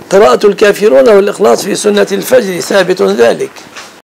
قراءة الكافرون والإخلاص في سنة الفجر ثابت ذلك.